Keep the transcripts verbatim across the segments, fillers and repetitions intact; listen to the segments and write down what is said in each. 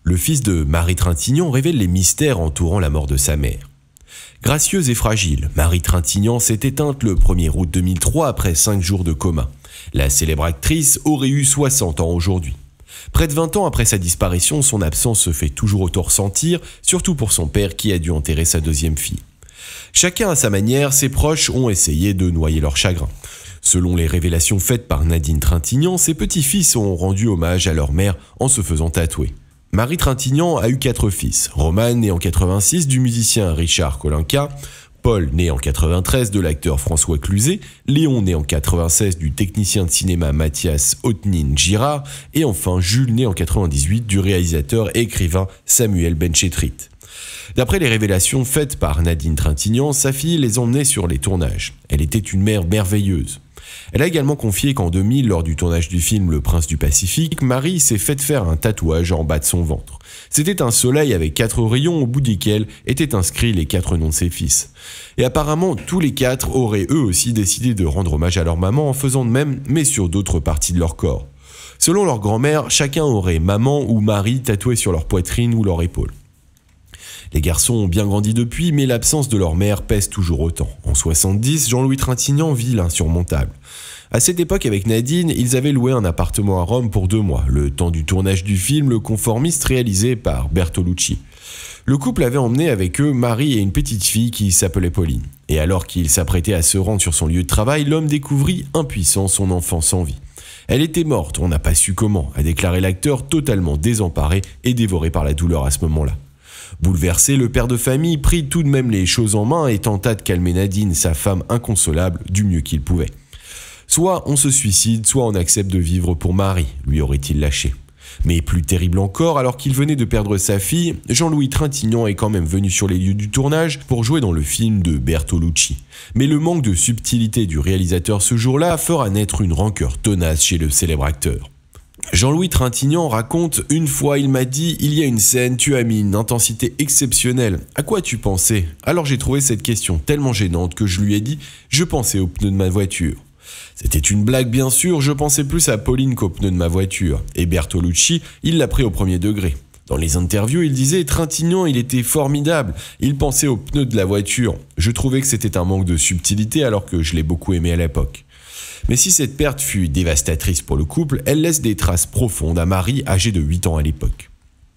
Le fils de Marie Trintignant révèle les mystères entourant la mort de sa mère. Gracieuse et fragile, Marie Trintignant s'est éteinte le premier août deux mille trois après cinq jours de coma. La célèbre actrice aurait eu soixante ans aujourd'hui. Près de vingt ans après sa disparition, son absence se fait toujours autant ressentir, surtout pour son père qui a dû enterrer sa deuxième fille. Chacun à sa manière, ses proches ont essayé de noyer leur chagrin. Selon les révélations faites par Nadine Trintignant, ses petits-fils ont rendu hommage à leur mère en se faisant tatouer. Marie Trintignant a eu quatre fils. Roman, né en quatre-vingt-six, du musicien Richard Kolinka. Paul, né en quatre-vingt-treize, de l'acteur François Cluzet. Léon, né en quatre-vingt-seize, du technicien de cinéma Mathias Otnin-Girard. Et enfin, Jules, né en quatre-vingt-dix-huit, du réalisateur et écrivain Samuel Benchetrit. D'après les révélations faites par Nadine Trintignant, sa fille les emmenait sur les tournages. Elle était une mère merveilleuse. Elle a également confié qu'en deux mille, lors du tournage du film Le Prince du Pacifique, Marie s'est fait faire un tatouage en bas de son ventre. C'était un soleil avec quatre rayons au bout desquels étaient inscrits les quatre noms de ses fils. Et apparemment, tous les quatre auraient eux aussi décidé de rendre hommage à leur maman en faisant de même, mais sur d'autres parties de leur corps. Selon leur grand-mère, chacun aurait maman ou Marie tatoué sur leur poitrine ou leur épaule. Les garçons ont bien grandi depuis, mais l'absence de leur mère pèse toujours autant. En soixante-dix, Jean-Louis Trintignant vit l'insurmontable. À cette époque, avec Nadine, ils avaient loué un appartement à Rome pour deux mois, le temps du tournage du film Le Conformiste réalisé par Bertolucci. Le couple avait emmené avec eux Marie et une petite fille qui s'appelait Pauline. Et alors qu'il s'apprêtait à se rendre sur son lieu de travail, l'homme découvrit impuissant son enfant sans vie. Elle était morte, on n'a pas su comment, a déclaré l'acteur totalement désemparé et dévoré par la douleur à ce moment-là. Bouleversé, le père de famille prit tout de même les choses en main et tenta de calmer Nadine, sa femme inconsolable, du mieux qu'il pouvait. Soit on se suicide, soit on accepte de vivre pour Marie, lui aurait-il lâché. Mais plus terrible encore, alors qu'il venait de perdre sa fille, Jean-Louis Trintignant est quand même venu sur les lieux du tournage pour jouer dans le film de Bertolucci. Mais le manque de subtilité du réalisateur ce jour-là fera naître une rancœur tenace chez le célèbre acteur. Jean-Louis Trintignant raconte « Une fois, il m'a dit, il y a une scène, tu as mis une intensité exceptionnelle. À quoi tu pensais ?» Alors j'ai trouvé cette question tellement gênante que je lui ai dit « Je pensais aux pneus de ma voiture. » C'était une blague bien sûr, je pensais plus à Pauline qu'aux pneus de ma voiture. Et Bertolucci, il l'a pris au premier degré. Dans les interviews, il disait « Trintignant, il était formidable. Il pensait aux pneus de la voiture. Je trouvais que c'était un manque de subtilité alors que je l'ai beaucoup aimé à l'époque. » Mais si cette perte fut dévastatrice pour le couple, elle laisse des traces profondes à Marie, âgée de huit ans à l'époque.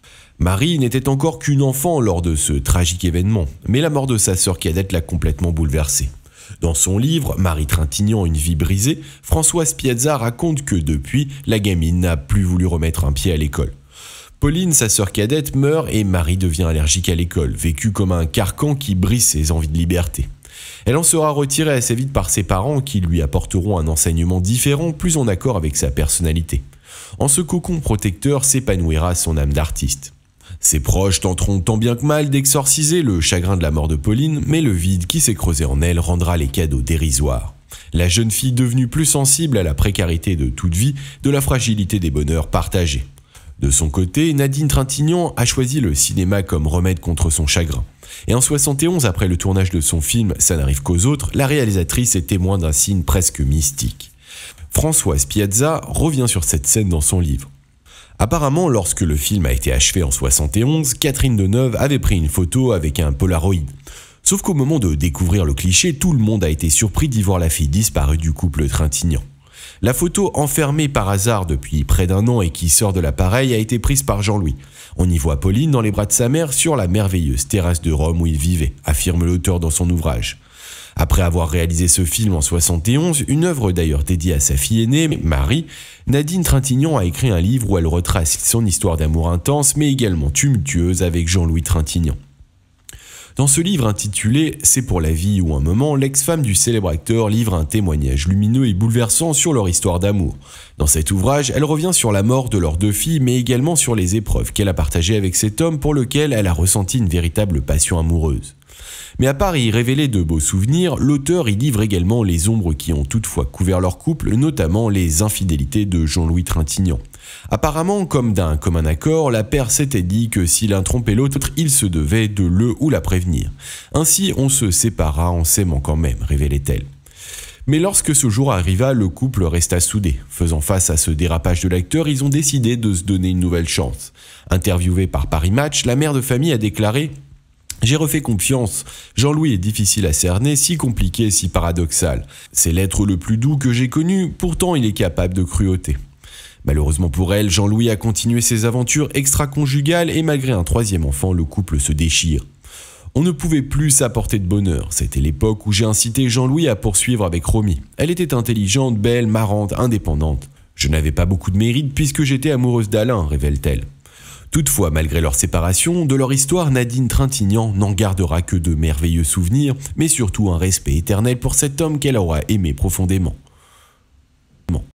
Marie n'était encore qu'une enfant lors de ce tragique événement, mais la mort de sa sœur cadette l'a complètement bouleversée. Dans son livre « Marie Trintignant, une vie brisée », Françoise Piazza raconte que depuis, la gamine n'a plus voulu remettre un pied à l'école. Pauline, sa sœur cadette, meurt et Marie devient allergique à l'école, vécue comme un carcan qui brise ses envies de liberté. Elle en sera retirée assez vite par ses parents qui lui apporteront un enseignement différent, plus en accord avec sa personnalité. En ce cocon protecteur s'épanouira son âme d'artiste. Ses proches tenteront tant bien que mal d'exorciser le chagrin de la mort de Pauline, mais le vide qui s'est creusé en elle rendra les cadeaux dérisoires. La jeune fille devenue plus sensible à la précarité de toute vie, de la fragilité des bonheurs partagés. De son côté, Nadine Trintignant a choisi le cinéma comme remède contre son chagrin. Et en soixante et onze, après le tournage de son film « Ça n'arrive qu'aux autres », la réalisatrice est témoin d'un signe presque mystique. Françoise Piazza revient sur cette scène dans son livre. Apparemment, lorsque le film a été achevé en soixante et onze, Catherine Deneuve avait pris une photo avec un Polaroid. Sauf qu'au moment de découvrir le cliché, tout le monde a été surpris d'y voir la fille disparue du couple Trintignant. La photo enfermée par hasard depuis près d'un an et qui sort de l'appareil a été prise par Jean-Louis. On y voit Pauline dans les bras de sa mère sur la merveilleuse terrasse de Rome où il vivait, affirme l'auteur dans son ouvrage. Après avoir réalisé ce film en soixante et onze, une œuvre d'ailleurs dédiée à sa fille aînée, Marie, Nadine Trintignant a écrit un livre où elle retrace son histoire d'amour intense mais également tumultueuse avec Jean-Louis Trintignant. Dans ce livre intitulé « C'est pour la vie ou un moment », l'ex-femme du célèbre acteur livre un témoignage lumineux et bouleversant sur leur histoire d'amour. Dans cet ouvrage, elle revient sur la mort de leurs deux filles, mais également sur les épreuves qu'elle a partagées avec cet homme pour lequel elle a ressenti une véritable passion amoureuse. Mais à part y révéler de beaux souvenirs, l'auteur y livre également les ombres qui ont toutefois couvert leur couple, notamment les infidélités de Jean-Louis Trintignant. Apparemment, comme d'un commun accord, la paire s'était dit que si l'un trompait l'autre, il se devait de le ou la prévenir. Ainsi, on se sépara en s'aimant quand même, révélait-elle. Mais lorsque ce jour arriva, le couple resta soudé. Faisant face à ce dérapage de l'acteur, ils ont décidé de se donner une nouvelle chance. Interviewée par Paris Match, la mère de famille a déclaré « J'ai refait confiance. Jean-Louis est difficile à cerner, si compliqué, si paradoxal. C'est l'être le plus doux que j'ai connu, pourtant il est capable de cruauté. » Malheureusement pour elle, Jean-Louis a continué ses aventures extra-conjugales et malgré un troisième enfant, le couple se déchire. On ne pouvait plus s'apporter de bonheur. C'était l'époque où j'ai incité Jean-Louis à poursuivre avec Romy. Elle était intelligente, belle, marrante, indépendante. Je n'avais pas beaucoup de mérite puisque j'étais amoureuse d'Alain, révèle-t-elle. Toutefois, malgré leur séparation, de leur histoire, Nadine Trintignant n'en gardera que de merveilleux souvenirs, mais surtout un respect éternel pour cet homme qu'elle aura aimé profondément.